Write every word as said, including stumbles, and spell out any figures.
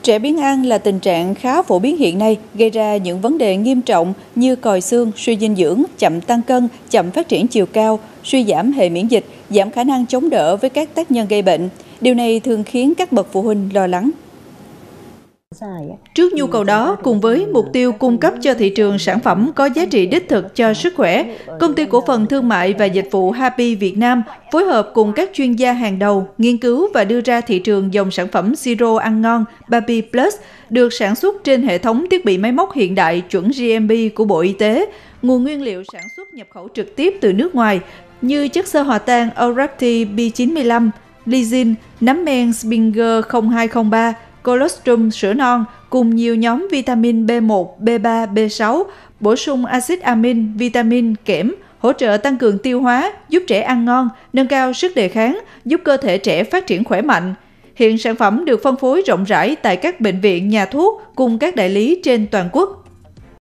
Trẻ biếng ăn là tình trạng khá phổ biến hiện nay, gây ra những vấn đề nghiêm trọng như còi xương, suy dinh dưỡng, chậm tăng cân, chậm phát triển chiều cao, suy giảm hệ miễn dịch, giảm khả năng chống đỡ với các tác nhân gây bệnh. Điều này thường khiến các bậc phụ huynh lo lắng. Trước nhu cầu đó, cùng với mục tiêu cung cấp cho thị trường sản phẩm có giá trị đích thực cho sức khỏe, Công ty Cổ phần Thương mại và Dịch vụ Happy Việt Nam phối hợp cùng các chuyên gia hàng đầu nghiên cứu và đưa ra thị trường dòng sản phẩm siro ăn ngon Baby Plus được sản xuất trên hệ thống thiết bị máy móc hiện đại chuẩn G M P của Bộ Y tế, nguồn nguyên liệu sản xuất nhập khẩu trực tiếp từ nước ngoài như chất xơ hòa tan Orapti B chín mươi lăm, Lysine, nấm men Springer không hai không ba, colostrum sữa non cùng nhiều nhóm vitamin B một, B ba, B sáu, bổ sung axit amin, vitamin, kẽm, hỗ trợ tăng cường tiêu hóa, giúp trẻ ăn ngon, nâng cao sức đề kháng, giúp cơ thể trẻ phát triển khỏe mạnh. Hiện sản phẩm được phân phối rộng rãi tại các bệnh viện, nhà thuốc cùng các đại lý trên toàn quốc.